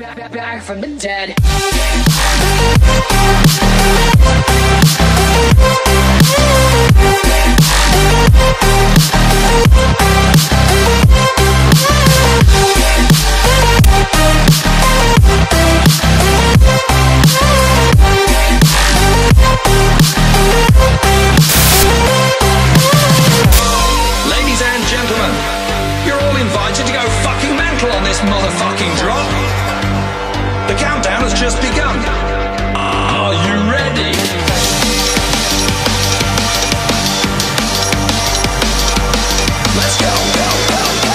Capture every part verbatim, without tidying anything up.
back, back from the dead. Ladies and gentlemen, you're all invited to go fucking mental on this motherfucking drop. The countdown has just begun. Are you ready? Let's go, go, go, go,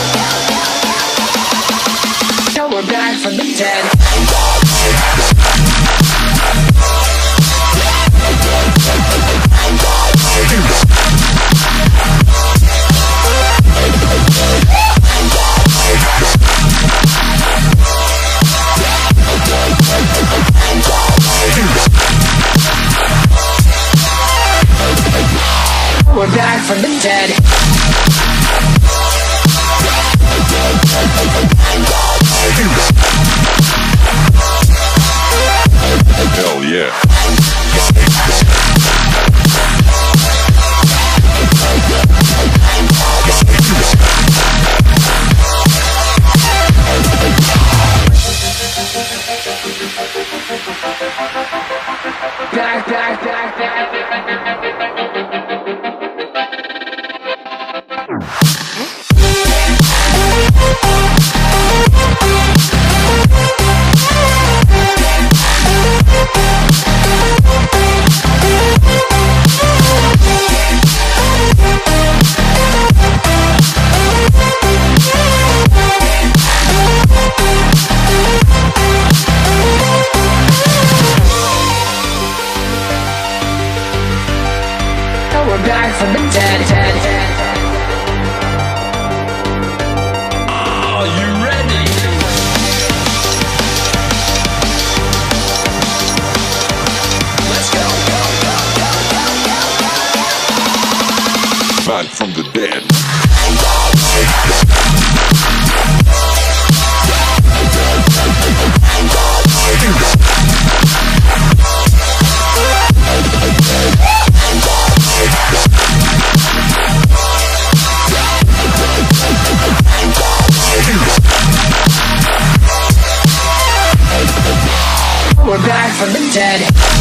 go, go. Now we're back from the dead. We're back from the dead. Hell yeah. Back, back, back, back, back. We're back from the dead, dead, dead. Are you ready? Let's go, go, go, go, go, go, go. Back from the dead. We're back from the dead.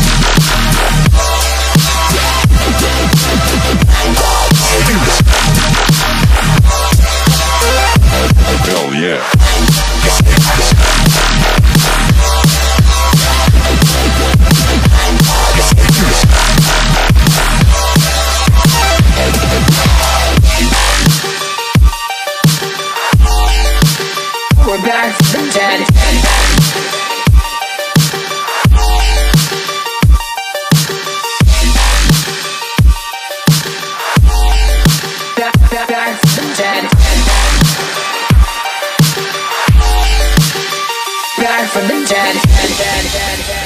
Hell yeah. We're back from the dead. Back, back, back from the dead. Back from the dead. Dead, dead, dead, dead.